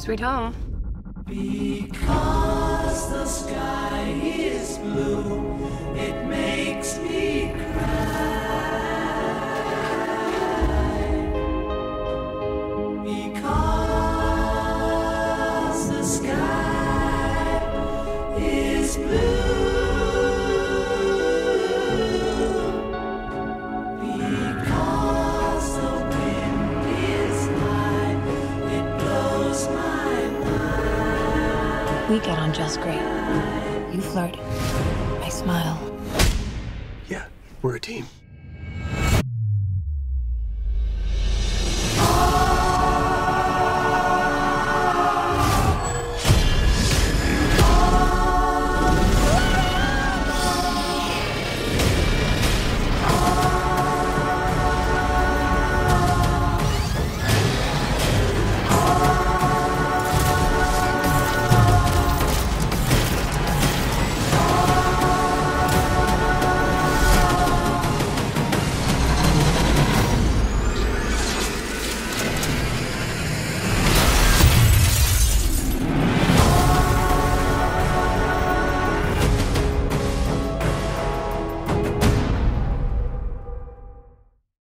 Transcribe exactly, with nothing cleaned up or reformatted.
sweet home. Because the sky is blue, it makes me cry. Because the sky is blue. Because the wind is high, it blows my mind. We get on just great. You flirt, I smile. Yeah, we're a team.